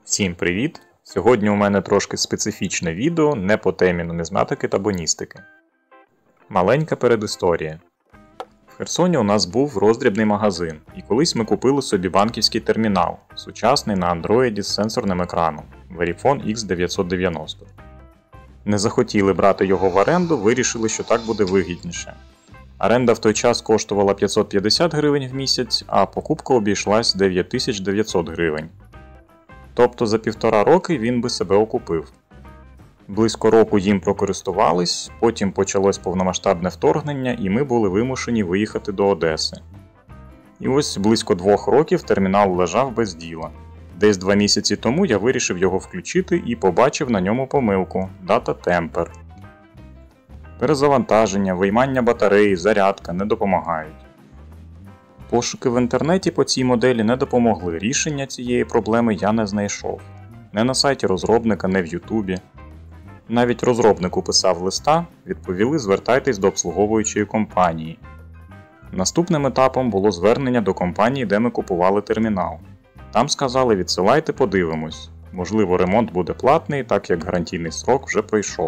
Всім привіт! Сьогодні у мене трошки специфічне відео, не по темі нумізматики та боністики. Маленька передісторія. В Херсоні у нас був роздрібний магазин, і колись ми купили собі банківський термінал, сучасний на Android з сенсорним екраном Verifone X990. Не захотіли брати його в оренду, вирішили, що так буде вигідніше. Оренда в той час коштувала 550 гривень в місяць, а покупка обійшлась 9900 гривень. Тобто за 1,5 роки він би себе окупив. Близько року їм прокористувались, потім почалось повномасштабне вторгнення і ми були вимушені виїхати до Одеси. І ось близько 2 років термінал лежав без діла. Десь 2 місяці тому я вирішив його включити і побачив на ньому помилку – Data Temper. Перезавантаження, виймання батареї, зарядка не допомагають. Пошуки в інтернеті по цій моделі не допомогли, рішення цієї проблеми я не знайшов. Не на сайті розробника, не в Ютубі. Навіть розробнику писав листа, відповіли звертайтесь до обслуговуючої компанії. Наступним етапом було звернення до компанії, де ми купували термінал. Там сказали відсилайте, подивимось. Можливо, ремонт буде платний, так як гарантійний срок вже пройшов.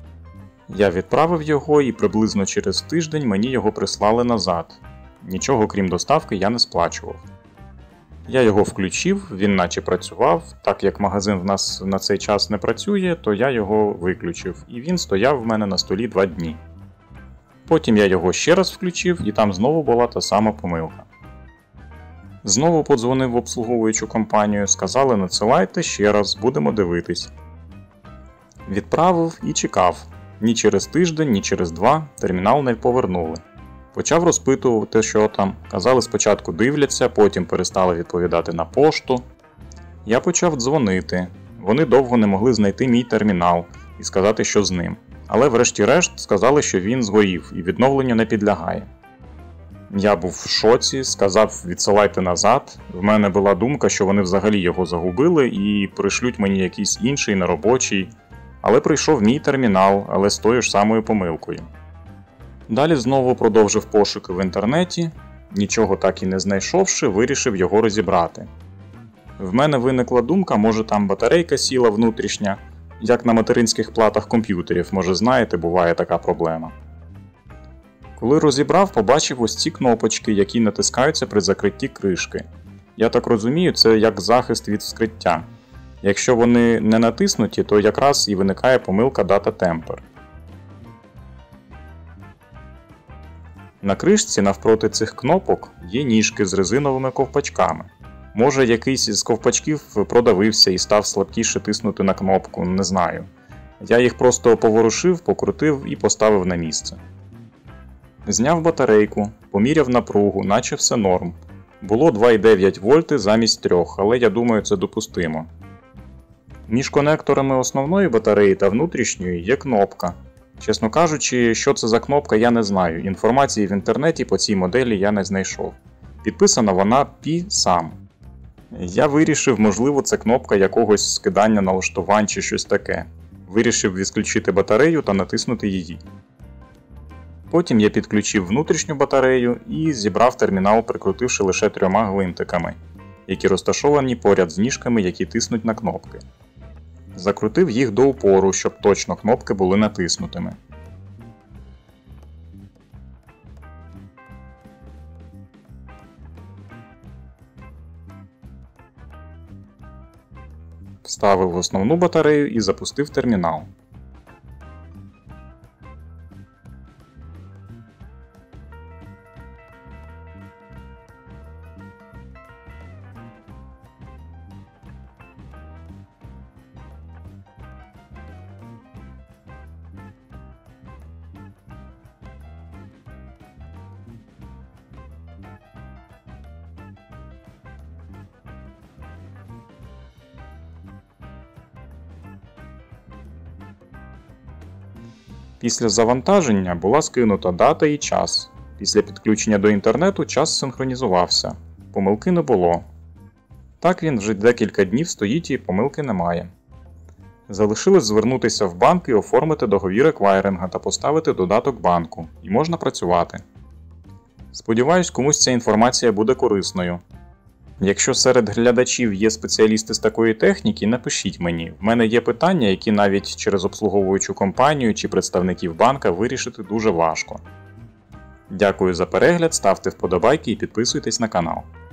Я відправив його і приблизно через тиждень мені його прислали назад. Нічого крім доставки я не сплачував. Я його включив, він наче працював, так як магазин в нас на цей час не працює, то я його виключив і він стояв в мене на столі 2 дні. Потім я його ще раз включив і там знову була та сама помилка. Знову подзвонив в обслуговуючу компанію, сказали надсилайте ще раз, будемо дивитись. Відправив і чекав. Ні через тиждень, ні через 2 термінал не повернули. Почав розпитувати, що там. Казали, спочатку дивляться, потім перестали відповідати на пошту. Я почав дзвонити. Вони довго не могли знайти мій термінал і сказати, що з ним. Але врешті-решт сказали, що він згорів і відновленню не підлягає. Я був в шоці, сказав відсилайте назад. В мене була думка, що вони взагалі його загубили і пришлють мені якийсь інший неробочий. Але прийшов мій термінал, але з тою ж самою помилкою. Далі знову продовжив пошуки в інтернеті, нічого так і не знайшовши, вирішив його розібрати. В мене виникла думка, може там батарейка сіла внутрішня, як на материнських платах комп'ютерів, може знаєте, буває така проблема. Коли розібрав, побачив ось ці кнопочки, які натискаються при закритті кришки. Я так розумію, це як захист від вскриття. Якщо вони не натиснуті, то якраз і виникає помилка Data Temper. На кришці навпроти цих кнопок є ніжки з резиновими ковпачками. Може якийсь із ковпачків продавився і став слабкіше тиснути на кнопку, не знаю. Я їх просто поворушив, покрутив і поставив на місце. Зняв батарейку, поміряв напругу, наче все норм. Було 2,9 вольти замість 3, але я думаю це допустимо. Між конекторами основної батареї та внутрішньої є кнопка. Чесно кажучи, що це за кнопка, я не знаю. Інформації в інтернеті по цій моделі я не знайшов. Підписана вона P-SAM. Я вирішив, можливо, це кнопка якогось скидання налаштувань чи щось таке. Вирішив відключити батарею та натиснути її. Потім я підключив внутрішню батарею і зібрав термінал, прикрутивши лише 3 гвинтиками, які розташовані поряд з ніжками, які тиснуть на кнопки. Закрутив їх до упору, щоб точно кнопки були натиснутими. Вставив основну батарею і запустив термінал. Після завантаження була скинута дата і час. Після підключення до інтернету час синхронізувався. Помилки не було. Так він вже декілька днів стоїть і помилки немає. Залишилось звернутися в банк і оформити договір еквайринга та поставити додаток банку. І можна працювати. Сподіваюсь, комусь ця інформація буде корисною. Якщо серед глядачів є спеціалісти з такої техніки, напишіть мені. В мене є питання, які навіть через обслуговуючу компанію чи представників банка вирішити дуже важко. Дякую за перегляд, ставте вподобайки і підписуйтесь на канал.